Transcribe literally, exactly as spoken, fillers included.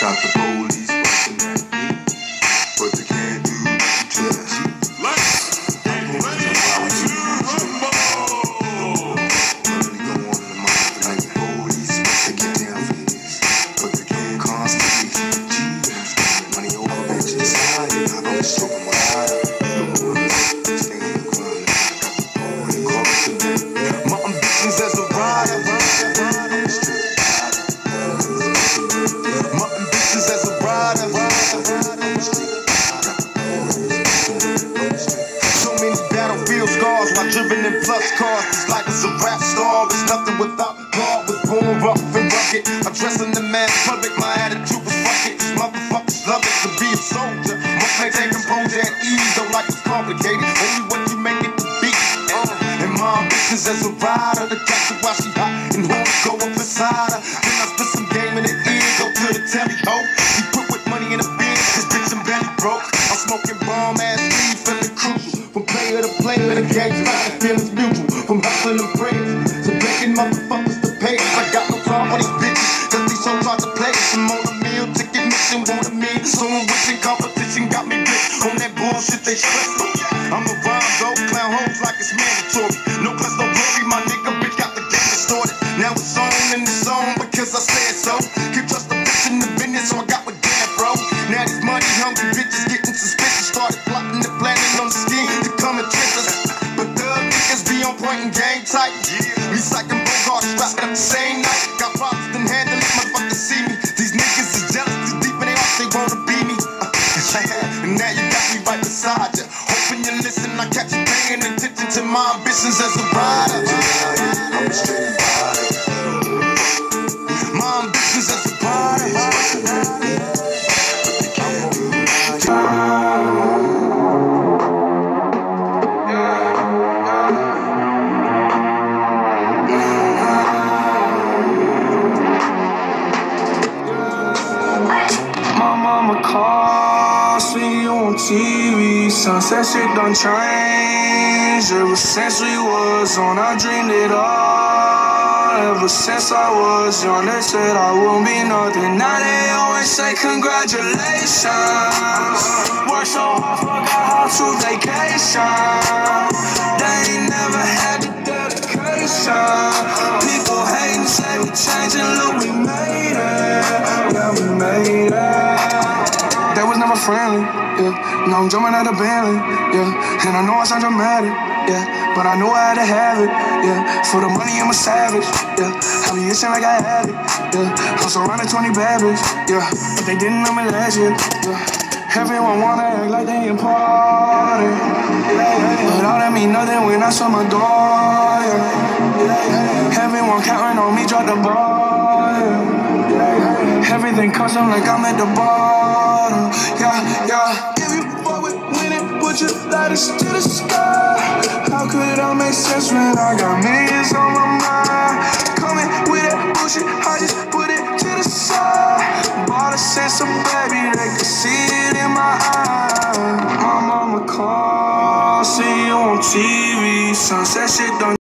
Got the police busting at me, but they can't do nothing to the G. Let's get ready to rumble. Really go on in the mouth like the police, but they get down for this, but they can't constantly keep the G. I'm spending money over bitches. I'm always stroking my eye. Stay in the grind. Got the police busting at me. My ambitions as a rider. My ambitions as a rider. So many battlefield scars while driven in plus cars. This life is a rap star. It's nothing without God. Was born rough and rugged. I dress in the mass public. My attitude was fuck it. These motherfuckers love it to be a soldier. Must maintain composure at ease. Don't like it's complicated. Only what you make it to be. And my ambitions as a rider. The catch her while she hot and horns go up inside her. Then I spit some game in the ear. Go to the telly ho. He put with money in the bin. Cause bitch I'm belly broke. I'm smoking bomb ass weed. Feeling crucial. From player to player. The game's fine. Feelings mutual. From hustling and prayers to begging motherfuckers to pay. I got no time for these bitches. Cause these hoes hard to play. Some on the meal. Ticket mission. Want a meal. Someone wishing competition got me rich. On that bullshit they stress. I'm a rhyme though. Clown hoes like it's mandatory. No plus no glory. My nigga bitch got the game distorted. Now it's on and it's on because I said so. Can't trust the bitch in the business, so I got with damn bro. Now these money hungry bitches getting suspicious. Started plotting and planning on the scheme to come and trick us. But the niggas be on point and game tight. Recycling Bogart strapped up the same night. Got problems then handle it, motherfuckers see me. These niggas is jealous, too deep in their hearts, they wanna be me. Uh, and now you got me right beside you. Hoping you listen, I catch you paying attention to my ambitions as a rider. I'm a straight rider. My ambitions as a rider. My mama calls, see you on T V. Sunset shit done changed. Ever since we was on, I dreamed it all. Ever since I was young, they said I won't be nothing. Now they always say congratulations. Work so hard, forgot how to vacation. They ain't never had the dedication. People hating, say we changing, look, we made it. Yeah, we made it. That was never friendly, yeah. Now I'm jumping out of Bentley, yeah. And I know I sound dramatic, yeah. But I knew I had to have it, yeah. For the money, I'm a savage, yeah. I be itching like I had it, yeah. I'm surrounded twenty bad bitches, yeah. But they didn't know me last year, yeah. Everyone wanna act like they important, yeah. But all that mean nothing when I saw my door, yeah. Everyone counting on me, drop the ball, yeah. Everything custom like I'm at the bottom, yeah, yeah. If you fuck with winning, put your lighters to the sky. How could I make sense when I got millions on my mind? Coming with that bullshit, I just put it to the side. Bought a sense of baby, they can see it in my eyes. My mama calls, see you on T V. Sunset shit done